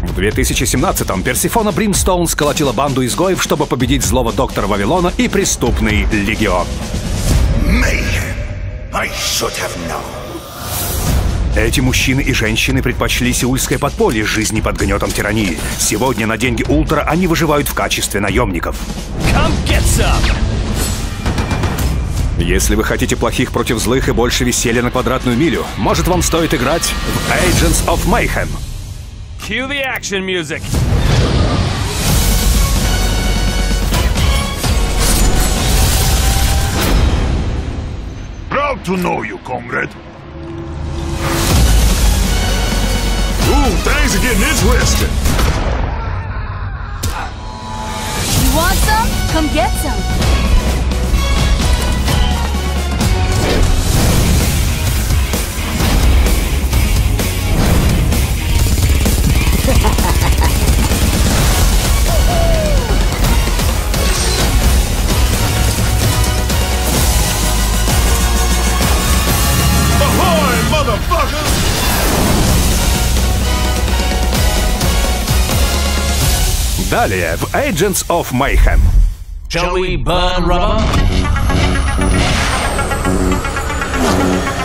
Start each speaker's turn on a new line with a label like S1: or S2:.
S1: В 2017-м Персифона Бримстоун сколотила банду изгоев, чтобы победить злого доктора Вавилона и преступный легион. Эти мужчины и женщины предпочли сеульское подполье жизни под гнетом тирании. Сегодня на деньги Ультра они выживают в качестве наемников. Если вы хотите плохих против злых и больше веселья на квадратную милю, может, вам стоит играть в Agents of Mayhem.
S2: Cue the action music.
S3: Proud to know you, comrade. Ooh, things are getting interesting.
S4: You want some? Come get some.
S3: Ahoy, motherfuckers!
S1: Далее в Agents of Mayhem.
S2: Shall we burn rubber?